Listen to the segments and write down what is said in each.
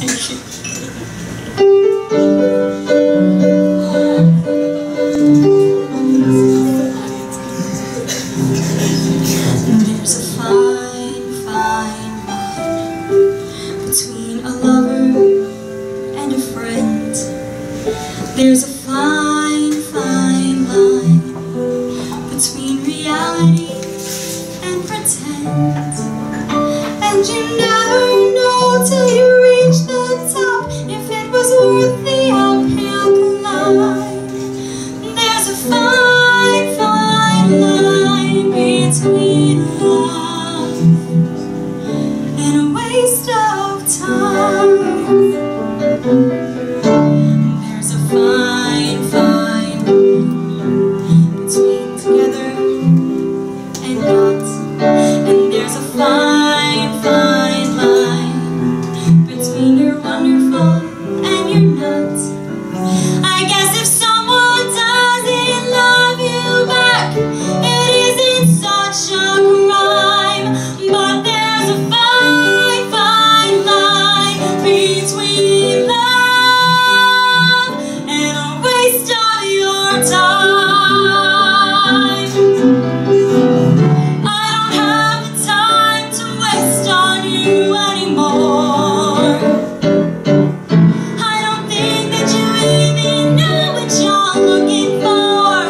There's a fine, fine line between a lover and a friend. There's a fine, fine line between reality and pretend. And you never know till you reach the top if it was worth the uphill climb. There's a fine, fine line between love and a waste of time. There's a fine, fine line between together and not. And there's a fine, fine line between you're wonderful and you're not. I guess if someone doesn't love you back, it isn't such a crime. But there's a fine, fine line between love and a waste of your time. I don't have the time to waste on you anymore. I don't think that you even know what you're looking for.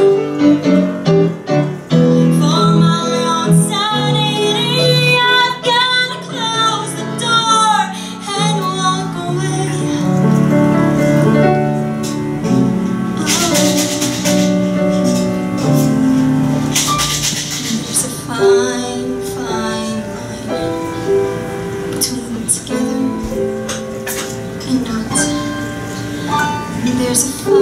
For my own sanity, I've gotta close the door and walk away. There's a fine, fine line between together and not. There's a